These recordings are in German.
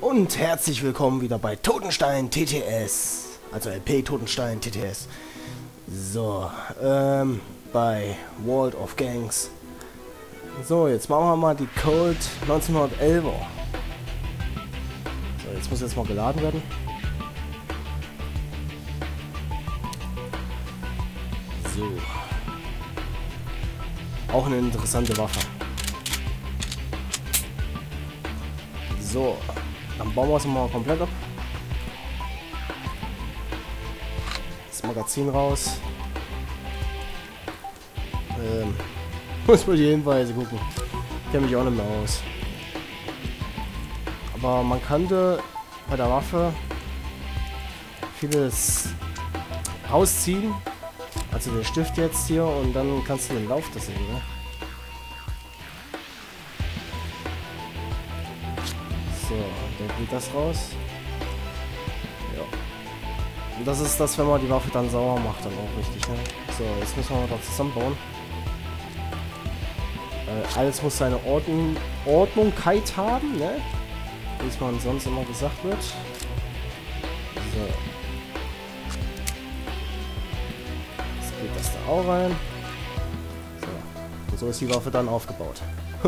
Und herzlich willkommen wieder bei Totenstein TTS. Also LP Totenstein TTS. So, bei World of Gangs. So, jetzt machen wir mal die Colt 1911er. So, jetzt muss jetzt mal geladen werden. So. Auch eine interessante Waffe. So, dann bauen wir es mal komplett ab. Das Magazin raus. Muss man die Hinweise gucken. Ich kenne mich auch nicht mehr aus. Aber man kannte bei der Waffe vieles rausziehen. Also den Stift jetzt hier und dann kannst du den Lauf das sehen, ne? So, dann geht das raus. Ja. Und das ist das, wenn man die Waffe dann sauber macht, dann auch richtig, ne? So, jetzt müssen wir da zusammenbauen. Alles muss seine Ordnungkeit haben, ne? Wie es man sonst immer gesagt wird. So. Jetzt geht das da auch rein. So. Und so ist die Waffe dann aufgebaut.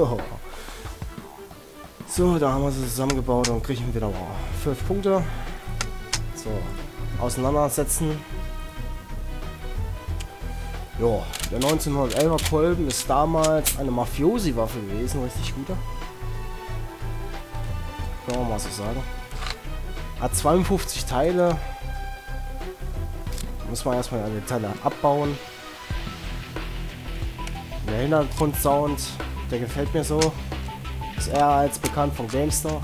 So, da haben wir sie zusammengebaut und kriegen wieder mal 5 Punkte. So, auseinandersetzen. Ja, der 1911er Kolben ist damals eine Mafiosi-Waffe gewesen, richtig guter. Kann man mal so sagen. Hat 52 Teile. Muss man erstmal alle Teile abbauen. Der Hintergrundsound, der gefällt mir so. Ist eher als bekannt von GameStar.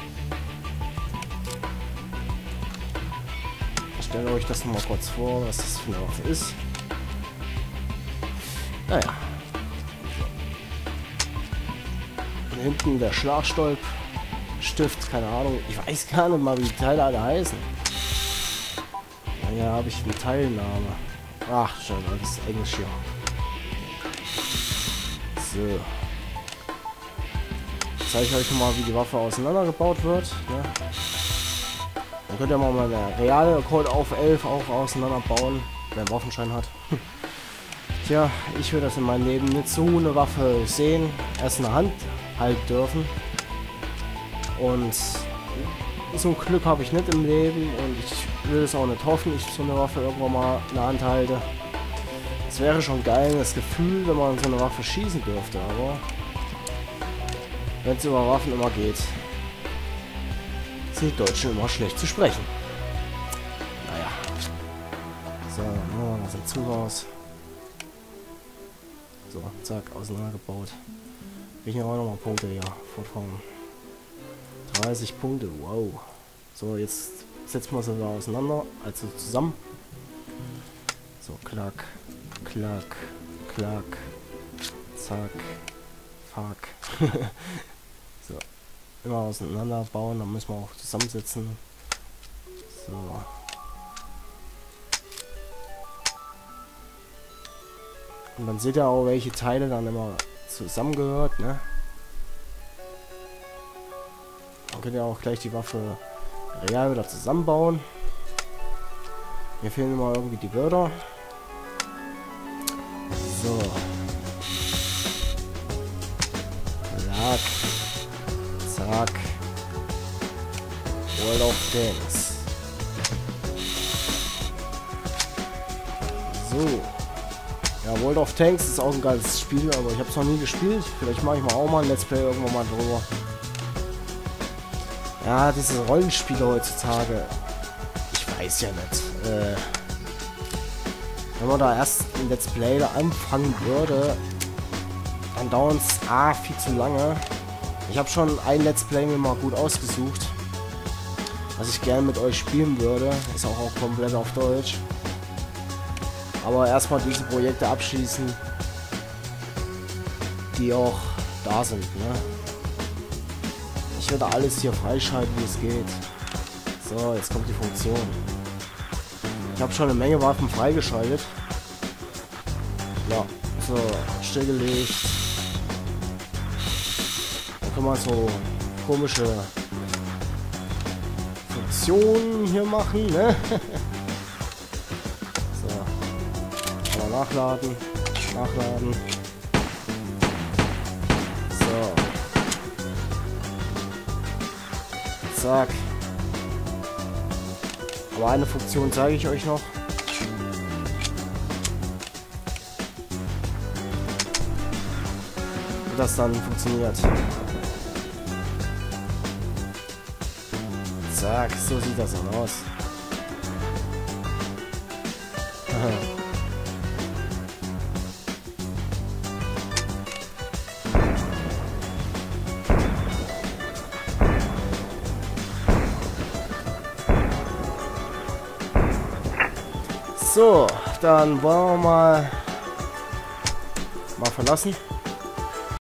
Ich stelle euch das nochmal kurz vor, was das für eine Waffe ist. Naja. Und hinten der Schlagstolp. Stift, keine Ahnung. Ich weiß gar nicht mal, wie die Teile alle heißen. Naja, habe ich einen Teilname. Ach, schon, das ist Englisch hier. So. Ich zeige euch mal, wie die Waffe auseinandergebaut wird. Ne? Dann könnt ihr mal eine reale Colt auf 11 auch auseinanderbauen, wer einen Waffenschein hat. Tja, ich will das in meinem Leben nicht so eine Waffe sehen, erst in der Hand halten dürfen. Und so ein Glück habe ich nicht im Leben und ich will es auch nicht hoffen, ich so eine Waffe irgendwann mal in der Hand halte. Es wäre schon geil, das Gefühl, wenn man so eine Waffe schießen dürfte, aber wenn es über Waffen immer geht, sind die Deutschen immer schlecht zu sprechen. Naja. So, dann machen wir das im Zug raus. So, zack, auseinandergebaut. Ich habe auch nochmal Punkte hier. Fortfahren. 30 Punkte, wow. So, jetzt setzen wir sie wieder auseinander, also zusammen. So, klack, klack, klack, zack, fuck. So, immer auseinander bauen, dann müssen wir auch zusammensetzen. So. Und dann seht ihr auch, welche Teile dann immer zusammengehört, ne? Dann könnt ihr auch gleich die Waffe real wieder zusammenbauen. Mir fehlen immer irgendwie die Wörter. So. Zack. Zack. World of Gangs. So. Ja, World of Tanks ist auch ein geiles Spiel, aber ich habe es noch nie gespielt. Vielleicht mache ich mal auch mal ein Let's Play irgendwann mal drüber. Ja, diese Rollenspiele heutzutage. Ich weiß ja nicht. Wenn man da erst ein Let's Play da anfangen würde, dann dauert es viel zu lange. Ich habe schon ein Let's Play mir mal gut ausgesucht, was ich gerne mit euch spielen würde. Ist auch komplett auf Deutsch. Aber erstmal diese Projekte abschließen, die auch da sind, ne? Ich werde alles hier freischalten, wie es geht. So, jetzt kommt die Funktion. Ich habe schon eine Menge Waffen freigeschaltet. Ja, so, stillgelegt. Dann kann man so komische Funktion hier machen, ne? So. Aber nachladen. Nachladen. So. Zack. Aber eine Funktion zeige ich euch noch. Wie das dann funktioniert. Zack, so sieht das dann aus. So, dann wollen wir mal verlassen.